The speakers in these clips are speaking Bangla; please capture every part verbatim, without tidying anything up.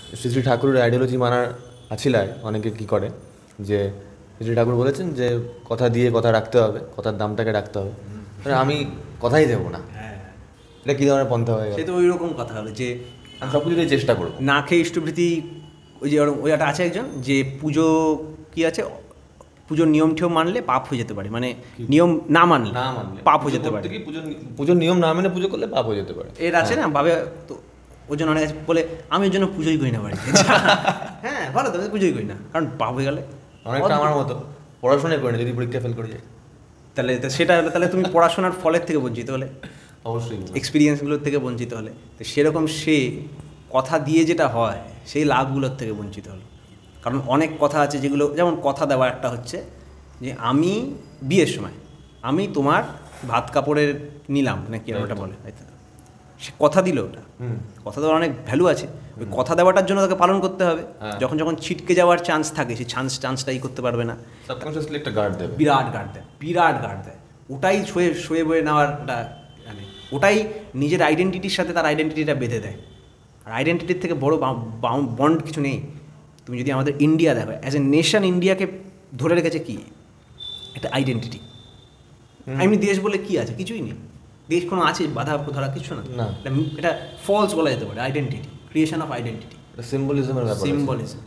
শ্রী শ্রী ঠাকুরের আইডিওলজি মানার আছিলায় অনেকে কী করে যে শ্রী শ্রী ঠাকুর বলেছেন যে কথা দিয়ে কথা রাখতে হবে, কথার দামটাকে রাখতে হবে। আমি কথাই দেবো না, এটা কী ধরনের পন্থা হয়ে গেল? সে তো ওই রকম কথা হলো যে আমি সব কিছুতেই চেষ্টা করবো না খেয়ে ইষ্টভৃতি। ওই যে ওই একটা আছে একজন যে পুজো কি আছে, পুজোর নিয়ম ঠেও মানলে পাপ হয়ে যেতে পারে, মানে নিয়ম না মানলে না মানলে পাপ হয়ে যেতে পারে। পুজোর নিয়ম না মেনে পুজো করলে পাপ হয়ে যেতে পারে। এর আছে না ভাবে তো ওই জন্য অনেক বলে আমি ওই জন্য পুজোই করি না বাড়িতে। হ্যাঁ ভালো তো, পুজোই করি না, কারণ পাপ হয়ে গেলে। অনেকটা আমার মতো পড়াশোনাই করি না, যদি পরীক্ষা ফেল করে যায় তাহলে সেটা তাহলে তুমি পড়াশোনার ফলের থেকে বঞ্চিত হলে, অবশ্যই এক্সপিরিয়েন্সগুলোর থেকে বঞ্চিত হলে। তো সেরকম সে কথা দিয়ে যেটা হয় সেই লাভগুলোর থেকে বঞ্চিত হলো। কারণ অনেক কথা আছে যেগুলো, যেমন কথা দেওয়া একটা হচ্ছে যে আমি বিয়ের সময় আমি তোমার ভাত কাপড়ের নিলাম নাকি ওটা বলে, সে কথা দিল, ওটা কথা দেওয়ার অনেক ভ্যালু আছে। ওই কথা দেওয়াটার জন্য তাকে পালন করতে হবে। যখন যখন ছিটকে যাওয়ার চান্স থাকে সেই চান্স চান্সটাই করতে পারবে না, সাবকনশিয়াসলি একটা গার্ড দেবে, বিরাট গার্ড দেয়, বিরাট গার্ড দেয়। ওটাই শুয়ে শুয়ে বয়ে নেওয়ার ওটা মানে ওটাই নিজের আইডেন্টিটির সাথে তার আইডেন্টিটিটা বেঁধে দেয়। আর আইডেন্টিটির থেকে বড় বন্ড কিছু নেই। তুমি যদি আমাদের ইন্ডিয়া দেখো, অ্যাজ এ নেশন ইন্ডিয়াকে ধরে রেখেছে কি, একটা আইডেন্টিটি। এমনি দেশ বলে কি আছে? কিছুই নেই। দেশ কোনো আছে বাধা ধরা কিছু না, এটা ফলস বলা যেতে পারে। আইডেন্টিটি, ক্রিয়েশন অফ আইডেন্টিটি, সিম্বলিজমের ব্যাপার। সিম্বলিজম।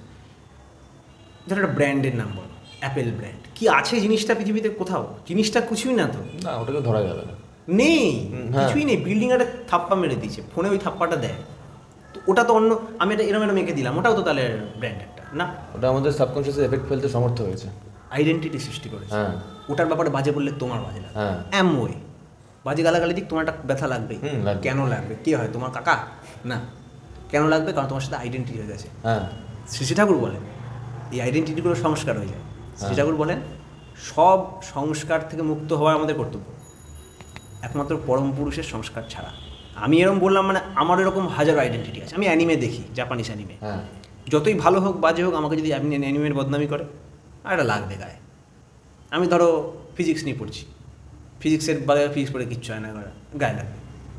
ধরো একটা ব্র্যান্ডের নাম বলো, অ্যাপেল ব্র্যান্ড, কি আছে জিনিসটা পৃথিবীতে? কোথাও জিনিসটা কিছুই না তো, না ওটাকে ধরা যাবে না, নেই কিছুই নেই। বিল্ডিং একটা থাপ্পা মেরে দিয়েছে, ফোনে ওই থাপ্পাটা দেয়, তো ওটা তো অন্য, আমি এটা এরম এরম এঁকে দিলাম, ওটাও তো তাহলে ব্র্যান্ড একটা না। ওটা আমাদের সাবকনশিয়াসে এফেক্ট ফেলতে সমর্থ হয়েছে, আইডেন্টিটি সৃষ্টি করেছে। হ্যাঁ, ওটার ব্যাপারে বাজে বললে তোমার বাজে লাগবে, হ্যাঁ এমওয়ে বাজে গালাগালি দিক তোমার একটা ব্যথা লাগবেই। কেন লাগবে? কে হয় তোমার কাকা? না, কেন লাগবে? কারণ তোমার সাথে আইডেন্টিটি হয়ে গেছে। হ্যাঁ, শ্রী শ্রী ঠাকুর বলেন এই আইডেন্টিটিগুলো সংস্কার হয়ে যায়। শ্রী ঠাকুর বলেন সব সংস্কার থেকে মুক্ত হওয়া আমাদের কর্তব্য, একমাত্র পরম পুরুষের সংস্কার ছাড়া। আমি এরকম বললাম মানে আমার এরকম হাজারো আইডেন্টিটি আছে। আমি অ্যানিমে দেখি, জাপানিজ অ্যানিমে, যতই ভালো হোক বাজে হোক, আমাকে যদি অ্যানিমের বদনামি করে আর এটা লাগবে গায়ে। আমি ধরো ফিজিক্স নিয়ে পড়ছি, ফিজিক্সের বাজারে ফিজিক্স পড়ে কিচ্ছু হয় না, গায়ে লাগবে।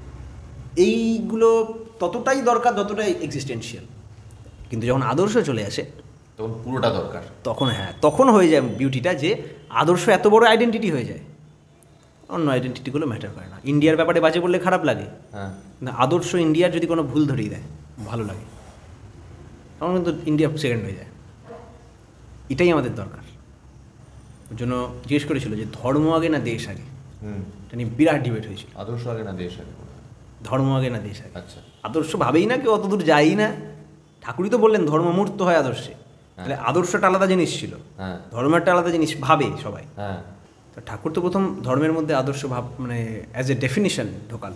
এইগুলো ততটাই দরকার যতটাই এক্সিস্টেন্সিয়াল। কিন্তু যখন আদর্শ চলে আসে তখন পুরোটা দরকার। তখন হ্যাঁ, তখন হয়ে যায় বিউটিটা, যে আদর্শ এত বড় আইডেন্টিটি হয়ে যায়, অন্য আইডেন্টিটিগুলো ম্যাটার করে না। ইন্ডিয়ার ব্যাপারে বাজে বললে খারাপ লাগে, হ্যাঁ, না আদর্শ ইন্ডিয়ার যদি কোনো ভুল ধরিয়ে দেয় ভালো লাগে, তখন কিন্তু ইন্ডিয়া সেকেন্ড হয়ে যায়। এটাই আমাদের দরকার। ওর জন্য জিজ্ঞেস করেছিল যে ধর্ম আগে না দেশ আগে, এটা নিয়ে বিরাট ডিবেট হয়েছিল। আদর্শ আগে না দেশ আগে? ধর্ম আগে না দেশ আগে। আচ্ছা, আদর্শ ভাবেই না, কেউ অত দূর যায়ই না। ঠাকুরই তো বললেন ধর্ম মূর্ত হয় আদর্শে। তাহলে আদর্শটা আলাদা জিনিস ছিল, ধর্ম একটা আলাদা জিনিস ভাবে সবাই। তো ঠাকুর তো প্রথম ধর্মের মধ্যে আদর্শ ভাব মানে অ্যাজ এ ডেফিনিশন ঢোকালো।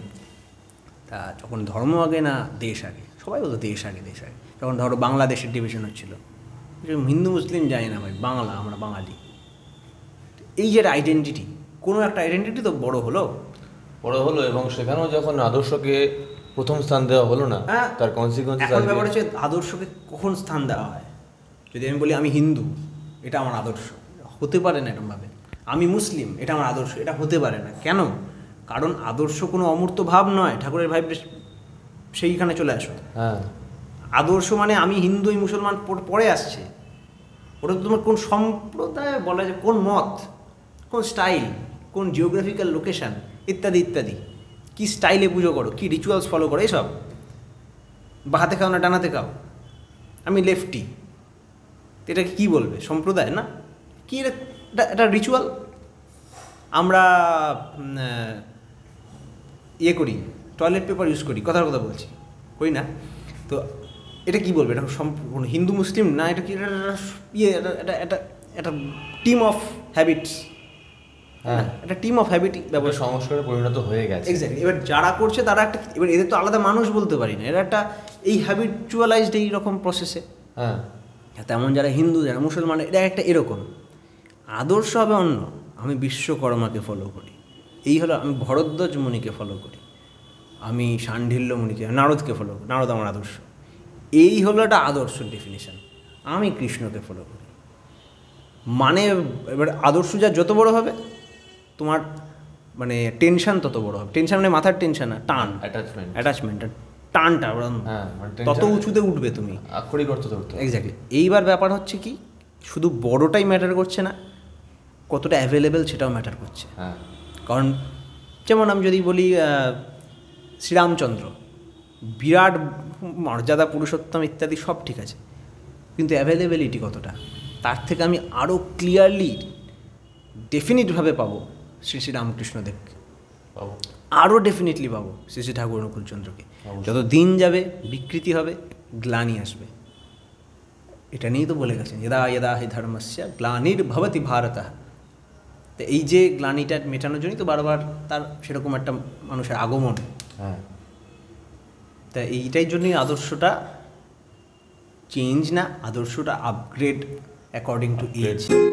তা যখন ধর্ম আগে না দেশ আগে, সবাই বলতো দেশ আগে দেশ আগে। যখন ধরো বাংলাদেশের ডিভিশন হচ্ছিল, হিন্দু মুসলিম যায় না ভাই, বাংলা, আমরা বাঙালি। এই যে আইডেন্টিটি, কোনো একটা আইডেন্টিটি তো বড় হলো বড় হলো এবং সেখানেও যখন আদর্শকে প্রথম স্থান দেওয়া হলো না, তার কনসিকুয়েন্স এখন ব্যাপার হচ্ছে আদর্শকে কখন স্থান দেওয়া হয়। যদি আমি বলি আমি হিন্দু, এটা আমার আদর্শ, হতে পারে না এরকমভাবে। আমি মুসলিম, এটা আমার আদর্শ, এটা হতে পারে না। কেন? কারণ আদর্শ কোনো অমূর্ত ভাব নয়, ঠাকুরের ভাইব্রেশন সেইখানে চলে আসো। হ্যাঁ, আদর্শ মানে আমি হিন্দু, এই মুসলমান পরে আসছে, ওটা তো তোমার কোন সম্প্রদায় বলা যায়, কোন মত, কোন স্টাইল, কোন জিওগ্রাফিক্যাল লোকেশান ইত্যাদি ইত্যাদি, কী স্টাইলে পুজো করো, কী রিচুয়ালস ফলো করো, এইসব। বা হাতে খাও না ডানাতে খাও, আমি লেফটি, এটাকে কী বলবে? সম্প্রদায় না কি? এটা এটা রিচুয়াল। আমরা ইয়ে করি, টয়লেট পেপার ইউজ করি, কথার কথা বলছি, করি না? তো এটা কী বলবে? এটা সম্পূর্ণ হিন্দু মুসলিম না, এটা কি? এটা ইয়ে এটা এটা একটা টিম অফ হ্যাবিটস। হ্যাঁ, একটা টিম অফ হ্যাবিট ব্যবহার সংস্কারে পরিণত হয়ে গেছে। এক্স্যাক্টলি। এবার যারা করছে তারা একটা, এবার এদের তো আলাদা মানুষ বলতে পারি না, এরা একটা এই হ্যাবিচুয়ালাইজড এইরকম প্রসেসে। হ্যাঁ, তেমন যারা হিন্দু, যারা মুসলমান, এটা একটা এরকম। আদর্শ হবে অন্য। আমি বিশ্বকর্মাকে ফলো করি, এই হলো। আমি ভরদ্বাজ মুনিকে ফলো করি, আমি শাণ্ডিল্য মুনিকে, নারদকে ফলো করি, নারদ আমার আদর্শ। এই হলো একটা আদর্শ ডেফিনিশন। আমি কৃষ্ণকে ফলো করি, মানে এবার আদর্শ যা যত বড় হবে তোমার মানে টেনশন তত বড় হবে। টেনশন মানে মাথার টেনশন না, টান, অ্যাটাচমেন্ট। অ্যাটাচমেন্ট টানটা ওরম হ্যাঁ, মানে তত tension- উঁচুতে উঠবে তুমি। আক্ষরিক অর্থ ধরতে হবে। এক্স্যাক্টলি। এইবার ব্যাপার হচ্ছে কি, শুধু বড়টাই ম্যাটার করছে না, কতটা অ্যাভেলেবেল সেটাও ম্যাটার করছে। হ্যাঁ কারণ যেমন আমি যদি বলি আহ, শ্রীরামচন্দ্র বিরাট মর্যাদা, পুরুষোত্তম ইত্যাদি সব ঠিক আছে, কিন্তু অ্যাভেলেবিলিটি কতটা, তার থেকে আমি আরও ক্লিয়ারলি ডেফিনিটভাবে পাবো শ্রী শ্রী রামকৃষ্ণদেবকে, পাবো। আরও ডেফিনেটলি পাবো শ্রী শ্রী ঠাকুর অনুকূলচন্দ্রকে। অবশ্যই। যত দিন যাবে বিকৃতি হবে, গ্লানি আসবে, এটা নিয়েই তো বলে গেছেন যদা যদা হি ধর্মস্য গ্লানির্ভবতি ভারত। তো এই যে গ্লানিটা মেটানোর জন্যই তো বারবার তার সেরকম একটা মানুষের আগমন। হ্যাঁ তা এইটাই জন্যই আদর্শটা চেঞ্জ না, আদর্শটা আপগ্রেড অ্যাকর্ডিং টু এজ।